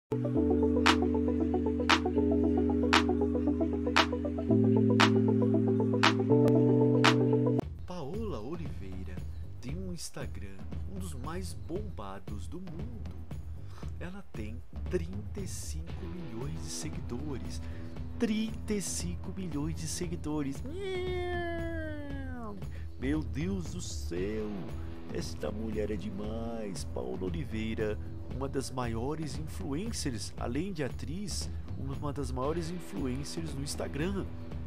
Paola Oliveira tem um Instagram, um dos mais bombados do mundo. Ela tem 35 milhões de seguidores. 35 milhões de seguidores. Meu Deus do céu! Esta mulher é demais. Paola Oliveira, uma das maiores influencers, além de atriz, uma das maiores influencers no Instagram.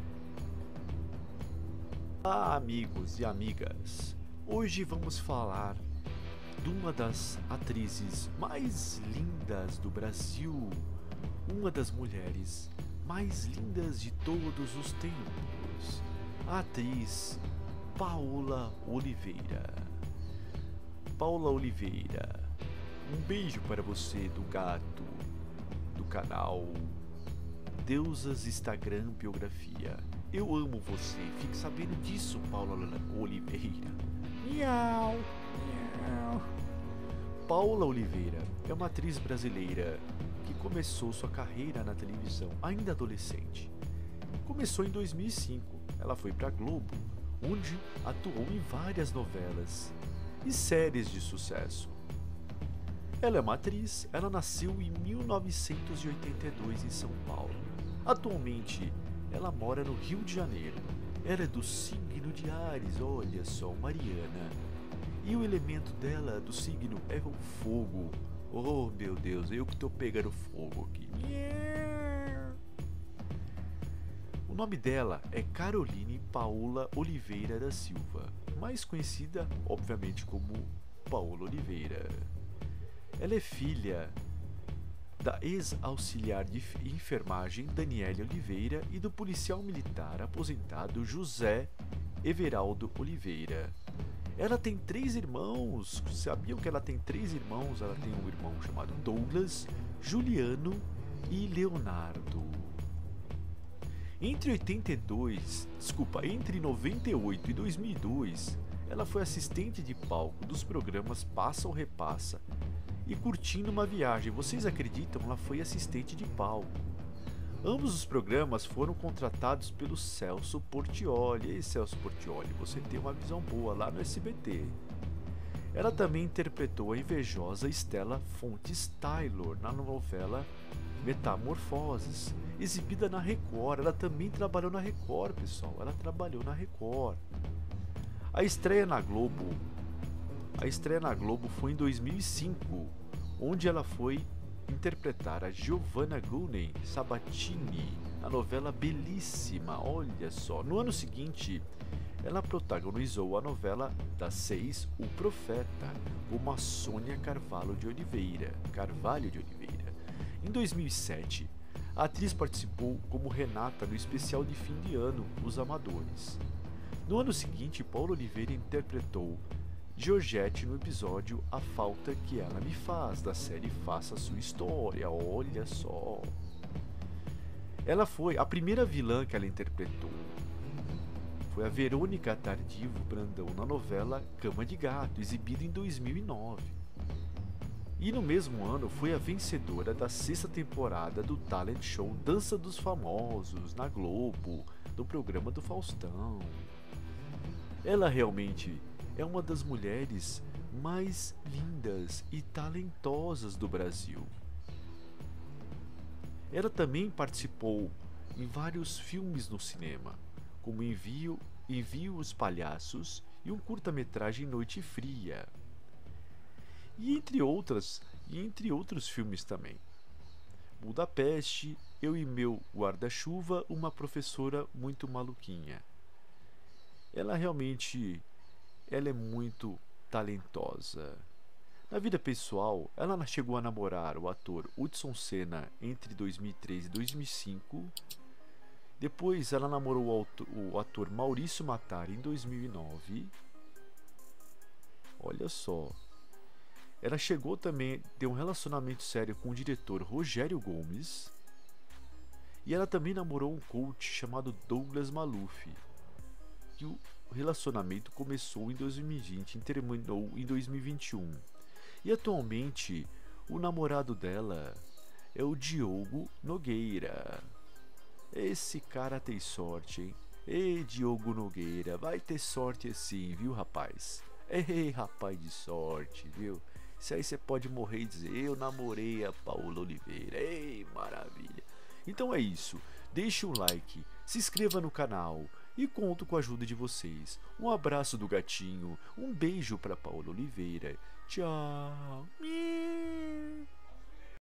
Ah, amigos e amigas, hoje vamos falar de uma das atrizes mais lindas do Brasil, uma das mulheres mais lindas de todos os tempos, a atriz Paola Oliveira. Paola Oliveira, um beijo para você do gato, do canal Deusas Instagram Biografia. Eu amo você, fique sabendo disso, Paola Oliveira. Miau, miau. Paola Oliveira é uma atriz brasileira que começou sua carreira na televisão ainda adolescente. Começou em 2005, ela foi para Globo, onde atuou em várias novelas e séries de sucesso. Ela é uma atriz, ela nasceu em 1982 em São Paulo. Atualmente, ela mora no Rio de Janeiro. Ela é do signo de Áries, olha só, Mariana. E o elemento dela, do signo, é o fogo. Oh meu Deus, eu que tô pegando fogo aqui. O nome dela é Caroline Paola Oliveira da Silva, mais conhecida, obviamente, como Paola Oliveira. Ela é filha da ex-auxiliar de enfermagem Daniele Oliveira e do policial militar aposentado José Everaldo Oliveira. Ela tem 3 irmãos. Sabiam que ela tem 3 irmãos? Ela tem um irmão chamado Douglas, Juliano e Leonardo. Entre 98 e 2002, ela foi assistente de palco dos programas Passa ou Repassa e Curtindo uma Viagem. Vocês acreditam? Ela foi assistente de palco. Ambos os programas foram contratados pelo Celso Portiolli. Ei, Celso Portiolli, você tem uma visão boa lá no SBT. Ela também interpretou a invejosa Stella Fontes Taylor na novela Metamorfoses, exibida na Record. Ela também trabalhou na Record, pessoal. Ela trabalhou na Record. A estreia na Globo foi em 2005, onde ela foi interpretar a Giovanna Gunen Sabatini na novela Belíssima, olha só. No ano seguinte, ela protagonizou a novela das 6, O Profeta, como a Sônia Carvalho de Oliveira. Em 2007, a atriz participou como Renata no especial de fim de ano Os Amadores. No ano seguinte, Paola Oliveira interpretou Georgette no episódio A Falta Que Ela Me Faz, da série Faça Sua História, olha só. Ela foi a primeira vilã que ela interpretou. Foi a Verônica Tardivo Brandão na novela Cama de Gato, exibida em 2009. E no mesmo ano foi a vencedora da 6ª temporada do talent show Dança dos Famosos, na Globo, no programa do Faustão. Ela realmente é uma das mulheres mais lindas e talentosas do Brasil. Ela também participou em vários filmes no cinema, como Envio os Palhaços e um curta-metragem Noite Fria. E entre outros filmes também. Budapeste, Eu e Meu Guarda-Chuva, Uma Professora Muito Maluquinha. Ela é muito talentosa. Na vida pessoal, ela chegou a namorar o ator Hudson Senna entre 2003 e 2005. Depois ela namorou o ator Maurício Matar em 2009. Olha só. Ela chegou também a ter um relacionamento sério com o diretor Rogério Gomes. E ela também namorou um coach chamado Douglas Maluf. E o relacionamento começou em 2020 e terminou em 2021. E atualmente o namorado dela é o Diogo Nogueira. Esse cara tem sorte, hein? Ei, Diogo Nogueira, vai ter sorte sim, viu, rapaz? Ei, rapaz de sorte, viu? Isso aí você pode morrer e dizer, eu namorei a Paola Oliveira. Ei, maravilha. Então é isso. Deixe um like, se inscreva no canal e conto com a ajuda de vocês. Um abraço do gatinho, um beijo pra Paola Oliveira. Tchau.